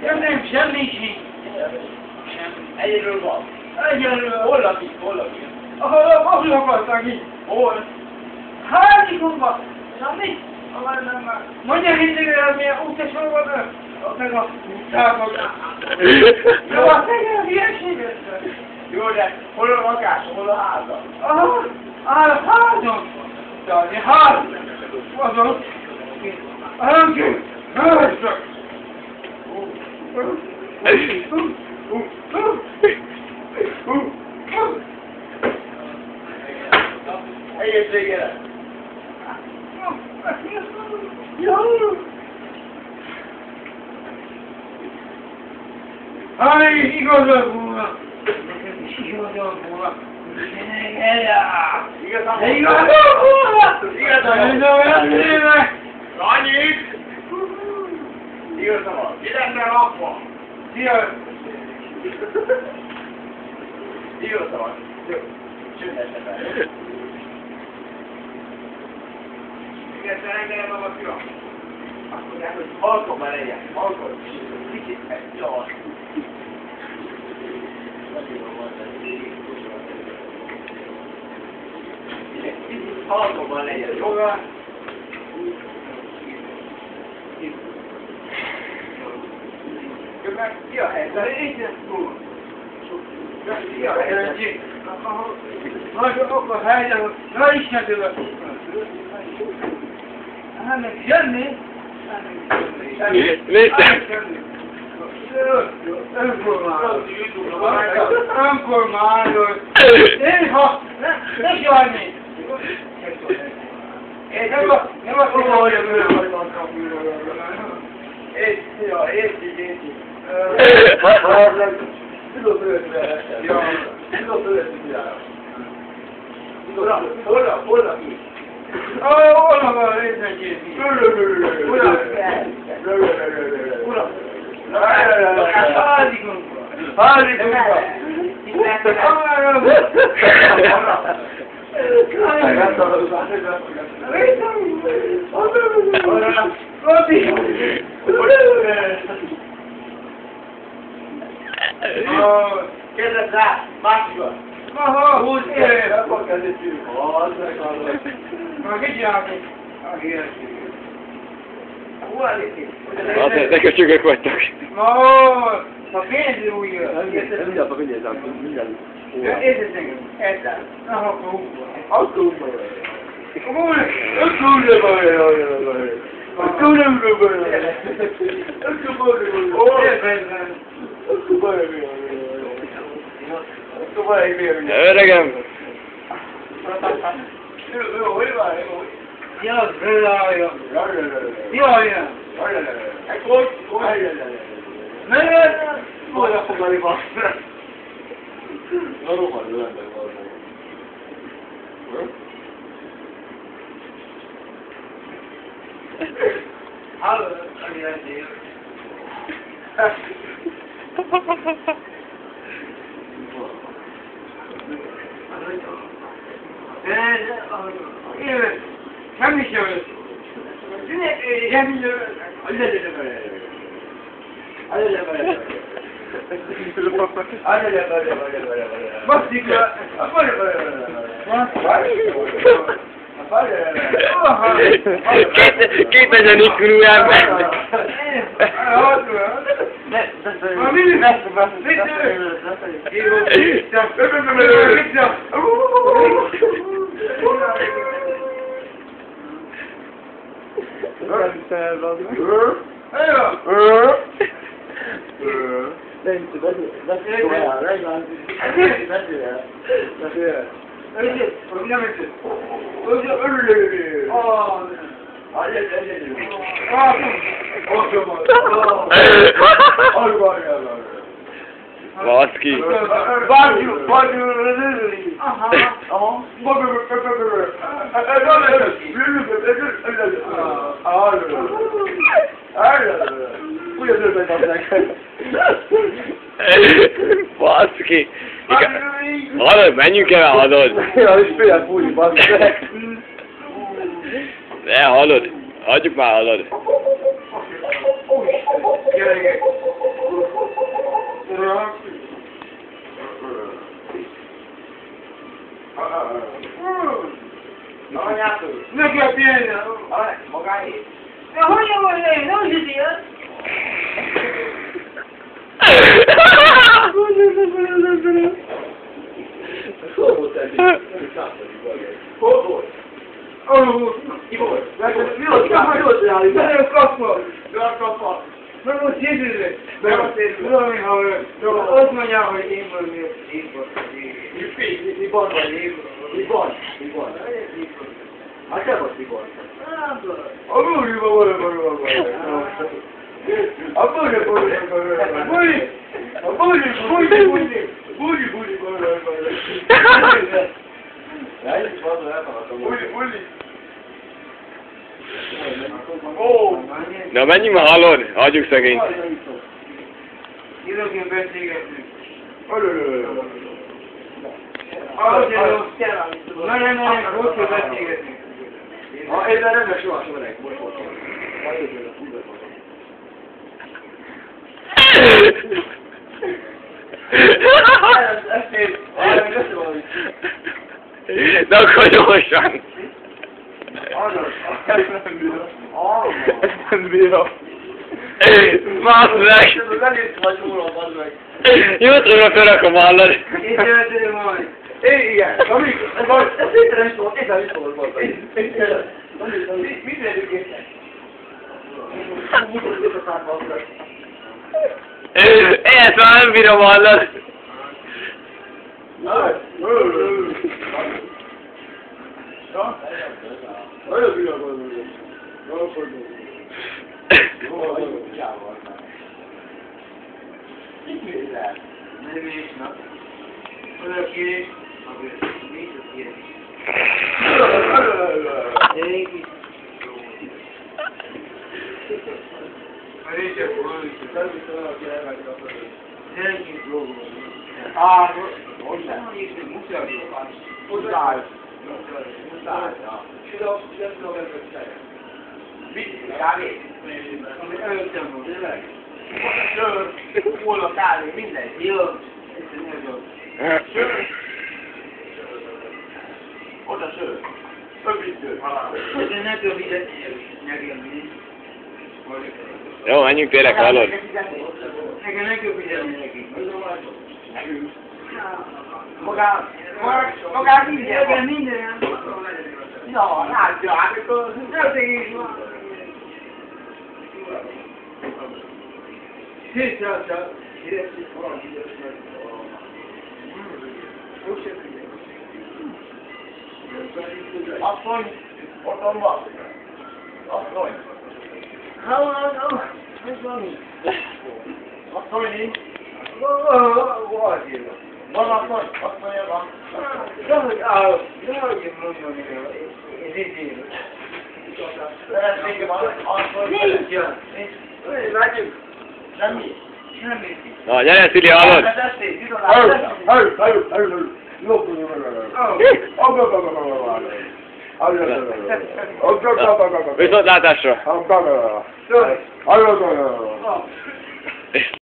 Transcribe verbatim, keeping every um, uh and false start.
Nem, semmi sincs. Egyedül van. Egyelőre. Hol lakik? Hol lakik? Ahol ahol akartak itt. Hol? Hányikukban? Semmi? Mondja mindig, hogy milyen útesor van ő? Meg a utcában. Jó, azt tegyen hülyeséget. Jó, de hol a lakás? Hol a háza? Aha, áll a házon. Jaj, ház. Azon. Önként. Házak. Egészségére! Aj, igazad volna! Igazad volna! Igazad De igazad volna! Igazad volna! Annyit! Igazad van! Mi lenne rakva? Szia! Igazad van! Jó. Csöndesen fel. Igazad engedem a fiam. Azt mondják, hogy halkon már legyen. Halkon. Kicsit meg. Jaj. Halkon legyen. Jó? Meg ki a helyzet? Ki a helyzet? Majd akkor helyzet, hogy na Isten tőle! Hát meg semmi! Önkormányzat! Önkormányzat! Én ha... Ne sajnálj! Nem a... Nem a... Érti, ja, érti, érti. Tudod bőrtve. Ja, tudod bőrtve. Hol a, hol a ki? Hol van részegyézni? Uram! Uram! Házikunkban! Házikunkban! Kérdezz rá! Másikon! Aha, húsz év! Nem fog kezdeni tűnni. Az meg az. Már mit csinálni? Hú, elég. Hát, ne köcsögök vagytok. Ma, a pénzű újra. Mindjárt a vigyázzám, mindjárt. Érted engem? Érted? Na, akkor húszban. Akkor húszban. Húsz! Akkor húszban. Akkor húszban. Öregem! Ja, rölája. Jaj, ja. Mert... Olyan fogadni van. Na, rohadt, rendben van. Hallod, ami ezért. Élet, semmi sem lesz. Semmi sem Basszik le! Kétezer ikkunú ember! Ma mindig lesz! Mit Baszki! Vágyjuk, vágyjuk, aha, aha, Baszki! Hallod, menjünk el, hallod! Ja, és fél fújni, baszki! Ne, hallod! Hagyjuk már, hallod! Gyerekek! magáé. De hogyan van én? Nem is ilyen? Hol volt ez? Hol volt? Ki volt? Mi volt? Mi volt reális? Nem kapva. Mi a kapa? Nem volt sérülő. Tudom én, ha ő azt mondja, hogy én vagyok, én vagyok. Mi van? Mi van? Mi van? Hát te vagy mi van? A búriba volna valóban. A búri, búri, búri. Búri! A búri, búri, búri. Búri, búri, búri. Búri, búri. Ó! Na menjünk már, hallod? Hagyjuk szegényt. Időként beszélgetünk. Nagyon, nagyon rosszul beszélgetünk. Ha én nem lesz soha sem öreg, most voltam. De akkor gyorsan. Nem bírom. Baszd meg! Elég vagy róla, bazd meg. Jótról fölrakom, hallod? Én töltő majd. É, igen. Amíg, ez szépen is volt, éppen is volt, bazd meg. Mit vegyük észre? Ezt már nem bírom, hallod? Nagyon bírom, bazd meg. Nagyon fordul. Mit nézel? Nem is, na. Oda kérés. Nincs a kérés. Gyerünk is. A részek volna. Gyerünk is dolgozunk. Á, most nem. Muszáj. Muszáj. Muszáj. Tudom, nem tudom ezt mit? Kávé? Amit előttem volt, tényleg? Sör, kóla, kávé, minden. Jó. Ez nagyon. Sör. Oda sör. Öbbítő. De ne kell fizetni nekem. Jó, menjünk tényleg, hallod? Nekem ne kell fizetni neki. Nekünk. Magán, magán minden Nekem van. minden. Ja, látja, amikor... Nem is van. Kétszáz. Asszony, otthon van. Asszony. Halló, halló. Ez van. Asszony nincs. Van. Van asszony, asszonya van. Dehogy áll. Dehogy mondom, ez így. Szeretnék van, asszony. Nincs. Nincs. Látjuk. Semmi. Semmi. Na, gyere, Szili, hallod? Vezették, bizonyára. Hallj, hallj, hallj, hallj. Jó, jó, jó. Viszontlátásra! Sorry. Hallj, hallj, hallj.